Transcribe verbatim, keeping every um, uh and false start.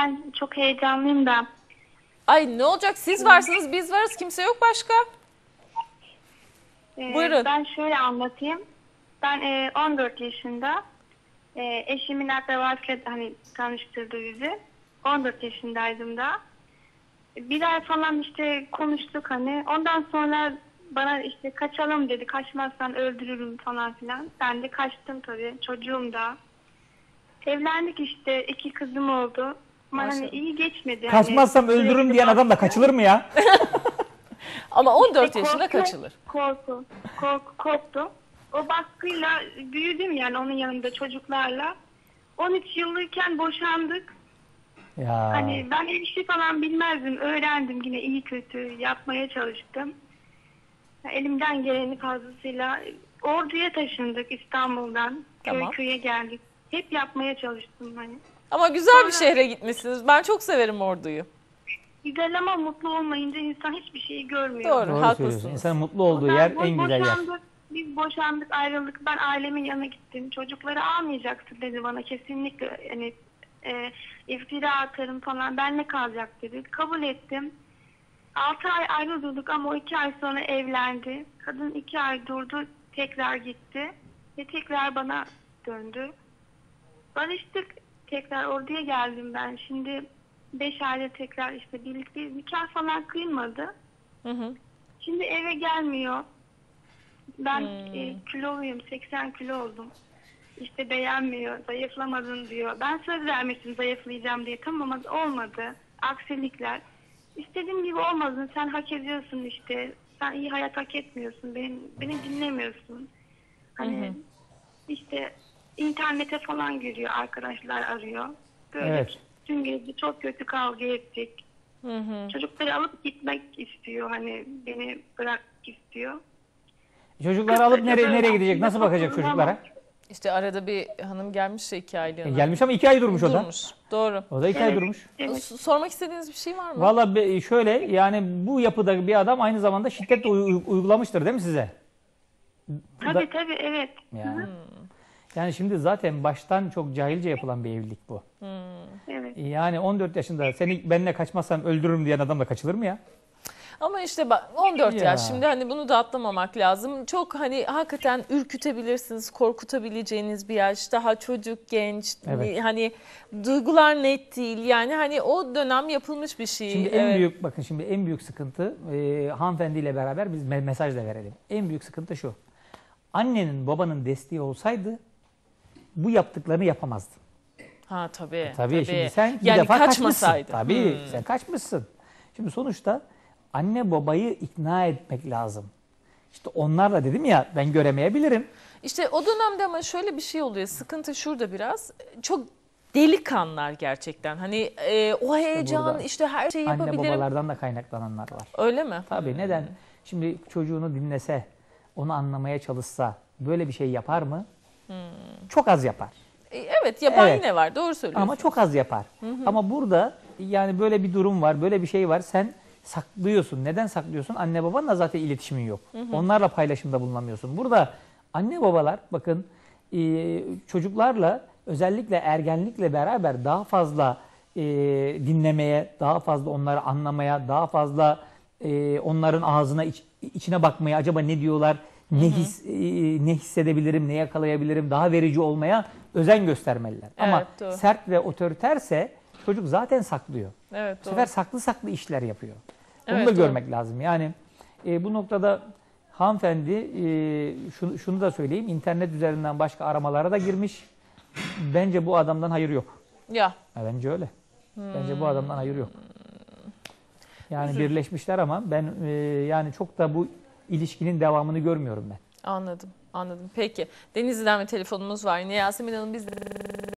ben çok heyecanlıyım da. Ay ne olacak? Siz varsınız, biz varız. Kimse yok başka. Ee, Buyurun. Ben şöyle anlatayım. Ben e, on dört yaşında e, eşimin akrabasıyla hani tanıştırdı bizi. on dört yaşındaydım da. Bir ay falan işte konuştuk hani. Ondan sonra bana işte kaçalım dedi. Kaçmazsan öldürürüm falan filan. Ben de kaçtım tabii. Çocuğum da. Evlendik işte. İki kızım oldu. Ama hani iyi geçmedi. Kaçmazsam hani, öldürürüm diyen adam da kaçılır mı ya? Ama on dört İşte yaşında korku, kaçılır. Korku, korku, korktu. O baskıyla büyüdüm yani onun yanında çocuklarla. on üç yıllıyken boşandık. Ya. Hani ben bir şey falan bilmezdim. Öğrendim yine iyi kötü yapmaya çalıştım. Elimden geleni fazlasıyla Ordu'ya taşındık İstanbul'dan. Tamam. Köy köye geldik. Hep yapmaya çalıştım hani. Ama güzel bir şehre gitmişsiniz. Ben çok severim Ordu'yu. Güzel ama mutlu olmayınca insan hiçbir şeyi görmüyor. Doğru, Doğru haklısınız. söylüyorsun. İnsanın mutlu olduğu Ondan yer bo- en güzel yer. boşandık. Biz boşandık, ayrıldık. Ben ailemin yanına gittim. Çocukları almayacaksın dedi bana kesinlikle. Yani e, iftira atarım falan. Benle kalacak dedi. Kabul ettim. Altı ay ayrıldık ama o iki ay sonra evlendi. Kadın iki ay durdu, tekrar gitti. Ve tekrar bana döndü. Barıştık. Tekrar Ordu'ya geldim ben. Şimdi beş ayda tekrar işte birlikte nikah falan kıyılmadı. Hı hı. Şimdi eve gelmiyor. Ben Hmm. e, kiloluyum, seksen kilo oldum. İşte beğenmiyor, zayıflamadın diyor. Ben söz vermiştim zayıflayacağım diye. Tamam ama olmadı. Aksilikler. İstediğim gibi olmadın. Sen hak ediyorsun işte. Sen iyi hayat hak etmiyorsun. Beni, beni dinlemiyorsun. Hani Hı hı. işte internete falan giriyor. Arkadaşlar arıyor. Böyle Evet. dün gece çok kötü kavga ettik. Hı hı. Çocukları alıp gitmek istiyor. Hani beni bırak istiyor. Çocukları alıp Kısaca nereye böyle nereye gidecek? aslında Nasıl bakacak topluma çocuklara? bak. İşte arada bir hanım gelmiş de iki E, aylığına. gelmiş ama iki ay durmuş o da. Durmuş. Doğru. O da iki ay Evet, durmuş. evet. S- Sormak istediğiniz bir şey var mı? Valla be- şöyle yani bu yapıda bir adam aynı zamanda şiddet de uy- uygulamıştır değil mi size? Tabii tabii evet. Yani, Hı hı. yani şimdi zaten baştan çok cahilce yapılan bir evlilik bu. Evet. Yani on dört yaşında seni benimle kaçmazsam öldürürüm diyen adam da kaçılır mı ya? Ama işte bak on dört Ya. yaş, şimdi hani bunu da atlamamak lazım. Çok hani hakikaten ürkütebilirsiniz, korkutabileceğiniz bir yaş. Daha çocuk, genç, Evet. hani duygular net değil. Yani hani o dönem yapılmış bir şey. Şimdi en Evet. büyük bakın şimdi en büyük sıkıntı e, hanımefendiyle beraber biz me- mesaj da verelim. En büyük sıkıntı şu. Annenin babanın desteği olsaydı bu yaptıklarını yapamazdın. Ha tabii. Tabii, şimdi sen bir yani defa kaçmasaydı. kaçmışsın. Tabii Hmm. sen kaçmışsın. Şimdi sonuçta anne babayı ikna etmek lazım. İşte onlarla dedim ya ben göremeyebilirim. İşte o dönemde ama şöyle bir şey oluyor. Sıkıntı şurada biraz. Çok delikanlılar gerçekten. Hani e, o heyecan burada işte her şeyi Anne yapabilirim. babalardan da kaynaklananlar var. Öyle mi? Tabii neden? Şimdi çocuğunu dinlese, onu anlamaya çalışsa böyle bir şey yapar mı? Çok az yapar. E, Evet yabani Evet. ne var? Doğru söylüyorsun. Ama çok az yapar. Ama burada yani böyle bir durum var, böyle bir şey var. Sen saklıyorsun. Neden saklıyorsun? Anne babanla zaten iletişimin yok. Onlarla paylaşımda bulunamıyorsun. Burada anne babalar bakın e, çocuklarla özellikle ergenlikle beraber daha fazla e, dinlemeye, daha fazla onları anlamaya, daha fazla e, onların ağzına iç- içine bakmaya, acaba ne diyorlar, ne his e, ne hissedebilirim, ne yakalayabilirim, daha verici olmaya özen göstermeliler. Ama Evet, doğru. sert ve otoriterse çocuk zaten saklıyor. Evet, Bu doğru. sefer saklı saklı işler yapıyor. Onu Evet, da doğru. görmek lazım. Yani e, bu noktada hanımefendi e, şunu, şunu da söyleyeyim. İnternet üzerinden başka aramalara da girmiş. Bence bu adamdan hayır yok. Ya. Ha, bence öyle. Bence bu adamdan hayır yok. Yani birleşmişler ama ben e, yani çok da bu ilişkinin devamını görmüyorum ben. Anladım, anladım. Peki. Denizli'den bir telefonumuz var. Yine Yasemin Hanım biz